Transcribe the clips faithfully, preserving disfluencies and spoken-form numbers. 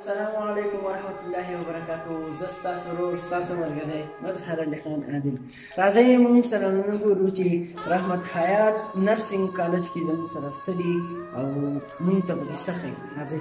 السلام عليكم ورحمة الله وبركاته. زستا سرور ستاسو ملګری مظهر علي خان عادل. راځئ موږ سره وګورو چې رحمت حیات نرسنګ کالج کې زموږ سره څه دي او موږ ته به دې څه ښیي. راځئ.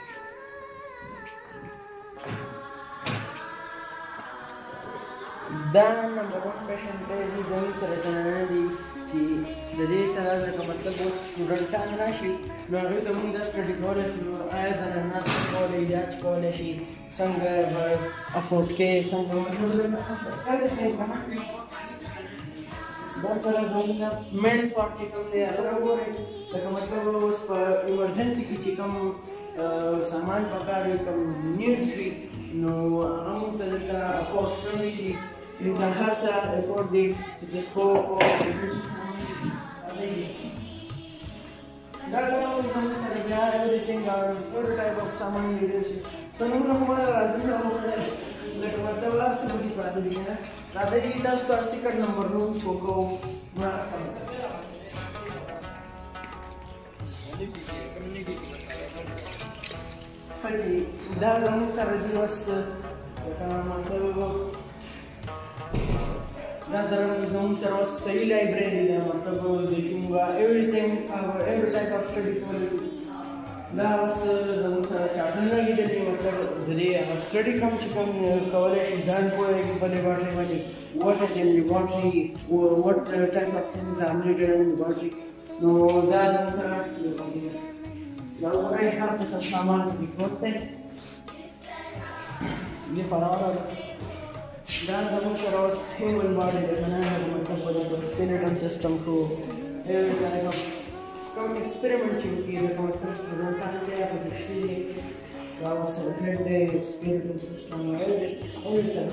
دا نمبر ون پیشنټ دی زموږ سره زنانه دي چې د دې سره لکه مطلب اوس سټوډنټان راشي نو هغوی ته موږ دا سټډي کولی شو نو آیا زنانه څه کولی علاج کولی شي څنګه به افورډ کوې څنګه دا سره زموږ میل فارټ چې کوم دی هغه وګورئ لکه مطلب اوس په ایمرجنسي کې چې کوم سامان پکار وي کوم نیډس وي نو هغه موږ ته دلته افورډ کړی دي You can have a for the stethoscope or the that's how we can say everything or every type of saman leadership. So no no हमारा राजन का होता है लेकिन मतलब आप समझ पाते हैं ना राधे जी दस तो अस्सी का नंबर रूम शो को ना फली दा हम सारे दिवस मतलब دا سره زموږ سره اوس صحیح لایبرري ده مطلب چې موږ everything every type of study کولی شو. دا اوس زموږ سره چارټونه لیدلي مطلب د دې هغه سټډي کوم چې کوم کولی شي ځان پوهېږي په لیبارټري باندې what is in laboratory what type of things are needed in laboratory نو دا زموږ سره دا وګورئ هر قسم سامان پکې پروت دی دې فراوره دا زموږ سره اوس هیومن باډي د زنانو مطلب په دغه سکیلټن سیسټم شو کوم ایکسپریمنټ چې وکړي لکه مطلب سټوډنټان دی هغه دشتي دی دا اوس هیډ دی سکیلټن سیسټم دا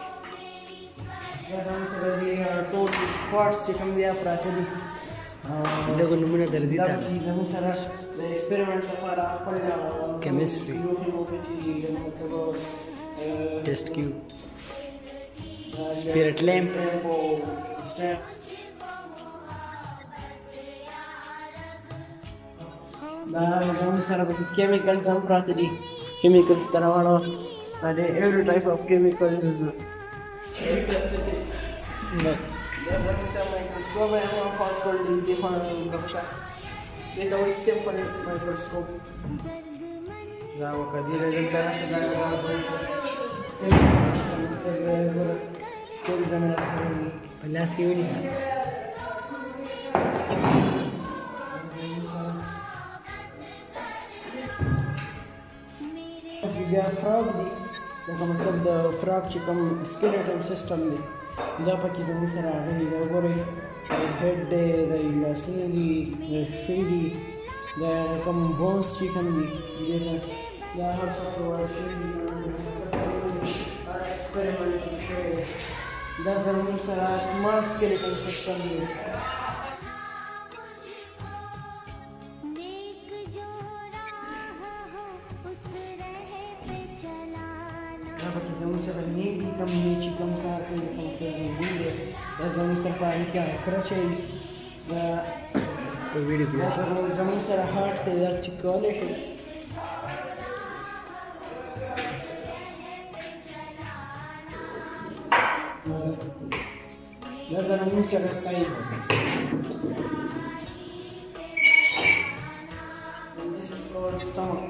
زموږ سره دي ټول پارټس چې کوم دي پراته دي دغه نومونه درځي ته زموږ سره د ایکسپریمنټ لپاره خپل کیمستري ټیسټ کیوب spirit lamp دا زموږ سره پکې کیمیکلز هم پراته دي کیمیکلز ته راوړو دا دی every type of chemicals دا زموږ سره مایکروسکوپ یې هم افورډ کړی دی دې خوا ګپشه دې ته وایي سمپل مایکروسکوپ دا وکړه دې دلته راشه دا scale जमेला पहला स्केल नहीं या फ्रॉग दी जैसा मतलब द फ्रॉग चिकन स्केलेटन सिस्टम दी दा पकी जमी सरा रही दा गोरे हेड दे द लसुन दी फेडी द कम बोन्स चिकन दी ये दा हर सब वाला शेडी experiment دا زموږ سره سمارټ سکیلټن سیسټم دی دا پکې زموږ سره نیږدي کوم چې کوم کار کوي کوم کوي دی دا زموږ سره په اړیکه کرچی دا په ویډیو کې زموږ سره هارټ ته دا چک کولی شي هذا أنا موسى بالقيس and this is called stomach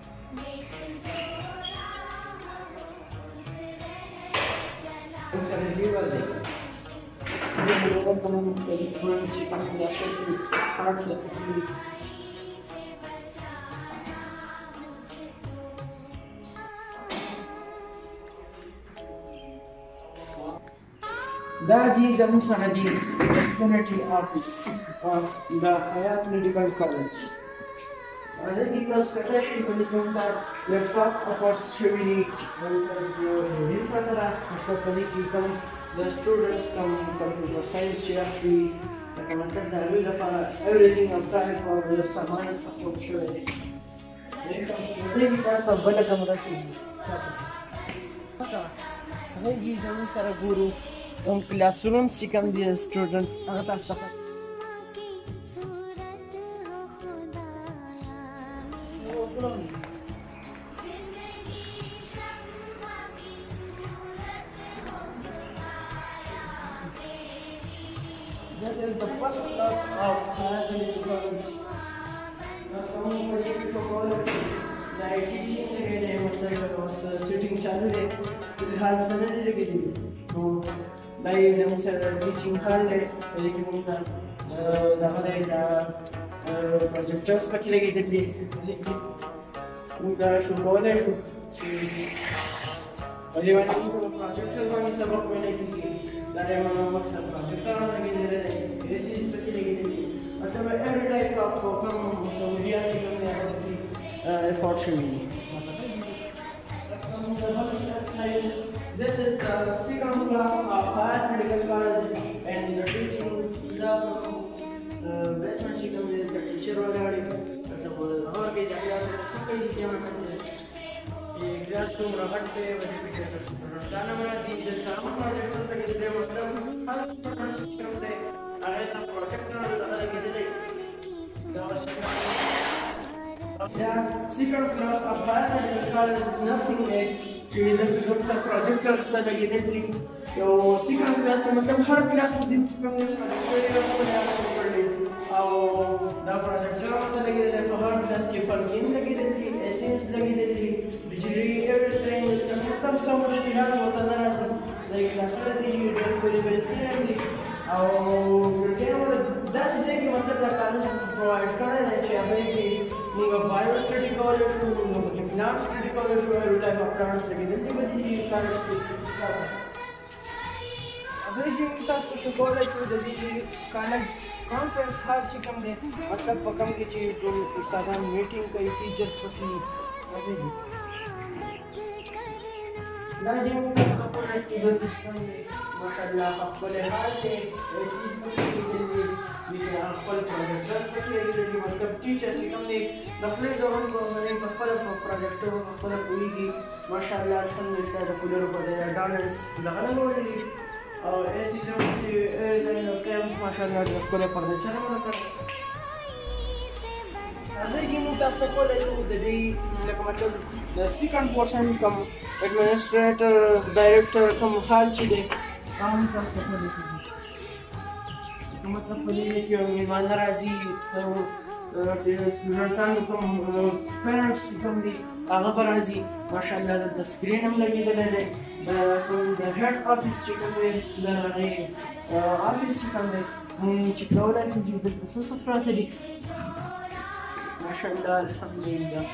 موسى بالليفر دي زي ما هو كمان في البرانش كمان ده شكل هارت لكن دا جی زموږ سره دی انفینټي آفیس of the hayat medical college راځئ چې تاسو کټه شي په دې کوم دا لیپټاپ اپورټ شوي دي دې پته ده چې په دې کې کوم د سټوډنټس کوم کمپیوټر ساینس چې اخلي لکه مطلب د هغوی لپاره everything of type of سامان اپورټ شوی دی راځئ چې تاسو بله کمره شي راځئ چې زموږ سره ګورو کوم کلاس روم چې کوم دي سټوډنټس هغه تاسو ته hayat medical college. Someone for for college. The teaching again, मतलब was sitting चालू है. फिलहाल समय लगी थी. तो दाई जब से teaching हल है, लेकिन उनका दाखले दा projectors पक्की लगी थी. लेकिन उनका शो college शो. और ये वाला की तो projector वाली सबक मैंने की. दाई मानो मतलब projector लगी दे रहे. ऐसी इस पक्की लगी थी. मतलब every type of कम सहूलियत की हमने अपनी effort shown. This is the second class of Hayat Medical College and the teaching the basement chicken is the teacher already. और के जगह से कई चीजें में बच्चे ये क्लासरूम रखट पे बच्चे पीछे कर सकते हैं दाना मेरा सी जब काम प्रोजेक्ट पे कितने मतलब हर स्टूडेंट करते हैं आगे तक प्रोजेक्ट ना लगा के दे दे The second class of Hayat Medical College is nursing aid. She is the results of projectors that are given. So second class का मतलब हर क्लास दिन में projector को नया शुरू कर ले. और the projector मतलब लगे थे हर क्लास के फर्किंग लगे थे, एसेंस लगे थे, बिजली everything मतलब सब मुश्किल होता था ना सब. like क्लास में थी डेढ़ बजे बजे थी और क्या मतलब दस चीजें की मतलब द कॉलेज प्रोवाइड कर रहे हैं कि अभी की निगा बायो स्टडी कॉलेज को निगा प्लांट स्टडी कॉलेज को हर टाइप ऑफ प्लांट्स लगे थे बजे की कॉलेज की अभी जी मुता सोशल कॉलेज को दी कॉलेज कॉन्फ्रेंस हर चिकन दे मतलब पकम की चीज तो उस्तादान मीटिंग कई टीचर्स की ऐसे ही दादी मुता कॉलेज की दो सिस्टम में माशाल्लाह अफल हाल है ऐसी की ये अफल प्रोजेक्टर्स के लिए मतलब टीचर्स की हमने दफले जवन को मैंने अफल प्रोजेक्टर अफल पूरी की माशाल्लाह अल्हम्दुलिल्लाह द पूरे बजाय डांस लगाना लोड़ी और ऐसी जो कि कैंप माशाल्लाह अफल प्रोजेक्टर मतलब अजय जी मुतासफल है शो दे लक मतलब द सेकंड पोर्शन कम एडमिनिस्ट्रेटर डायरेक्टर कम हाल चीज़ काम कर सकते हैं तो मतलब पहले कि मेहमान राजी तो स्टूडेंटां को पेरेंट्स कम दी आगे पर राजी माशाल्लाह द स्क्रीन हम लगी दे ले तो द हेड ऑफिस चिकन में द ऑफिस चिकन में हम चिकन की जो तसस फ्रात दी माशाल्लाह अल्हम्दुलिल्लाह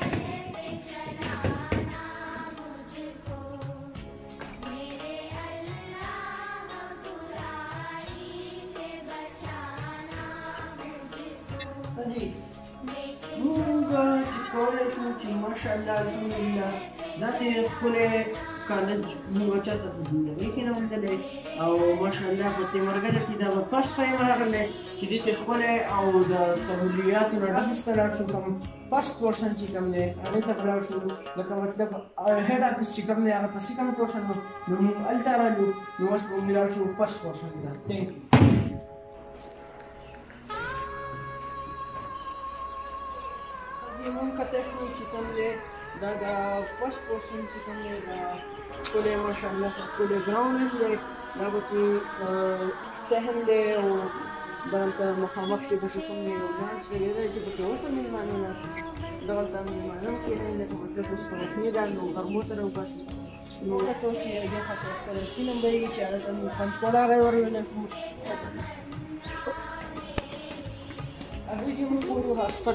जी मुंगा कॉलेज में माशाल्लाह अल्हम्दुलिल्लाह नासे खुले कॉलेज मुंगा चाहता जिंदगी के नाम दले और माशाल्लाह तिमरगर की दा फर्स्ट टाइम रागले कि दिसे खुले और द सहूलियत और डबस्टला शो कम फर्स्ट पोर्शन ची कम ने अने तबला शो लका मतलब हेड ऑफिस ची कम ने आगे पसी कम पोर्शन नो अल्तारा लो नो वास मिला शो फर्स्ट पोर्शन दा थैंक यू हम कतेशु चिकन ले दादा फर्स्ट पोर्शन चिकन ले दा कोले माशाल्लाह कोले ग्राउंड ले दाबती सहन ले और दांता मुखामख से बशुकम ने नाच ले ले जो बतो सब में मानो ना दांता में मानो के नहीं ले मतलब उसको नहीं डालनो गर्मो तरह बस नो तो ची ये खास कर सीनम बे चार तम पंच कोड़ा गए और ने अभी जी मु पूरा हॉस्टल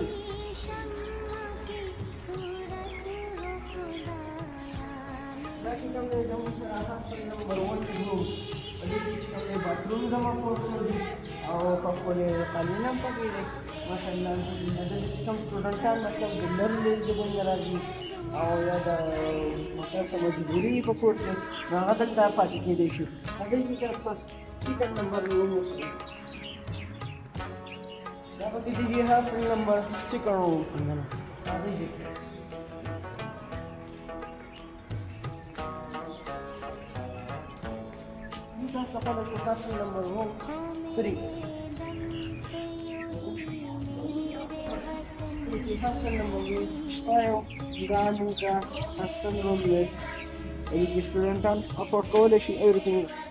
लेकिन हमने जब से आधा नंबर वन पे हो अभी बीच हमने बाथरूम जमा पोर्शन दी और कपड़े खाली ना पड़ी माशाल्लाह कम स्टूडेंट का मतलब बिल्डर ले जो बन राजी और याद मतलब समझबूरी को कोट में रात तक ता पार्टी के देखो अभी भी क्या चिकन नंबर लो दादा दीजिए है फोन नंबर चिकन रोल अंदर आ जाइए Kapag nasa number one, three. Iti Hassan number one, tayo gaano ka Hassan number. Ay student afford college everything.